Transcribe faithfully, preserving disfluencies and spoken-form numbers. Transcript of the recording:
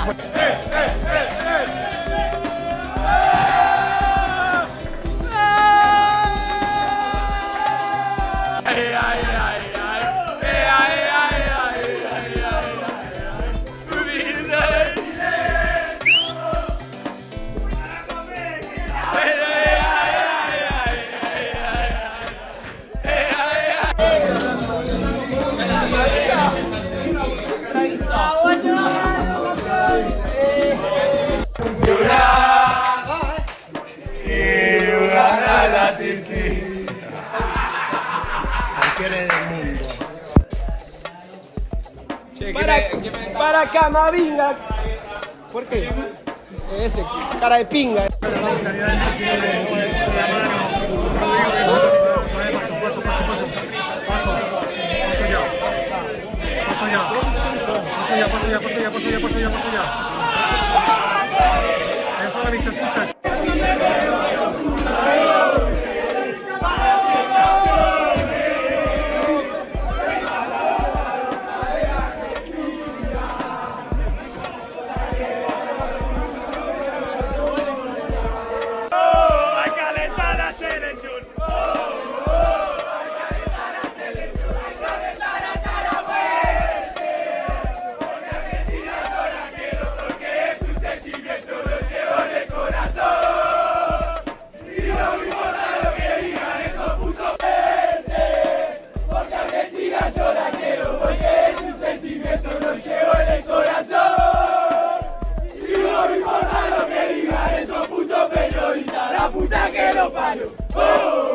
Campeones del mundo. Che, Para, ¿quién me, quién me... para Camavinga. ¿Por qué? Ese, cara de pinga. Paso ya, paso ya, paso ya, paso ya, paso ya, paso ya. Ahí fue la vista, escucha. ¡Puta que lo parió! ¡Oh!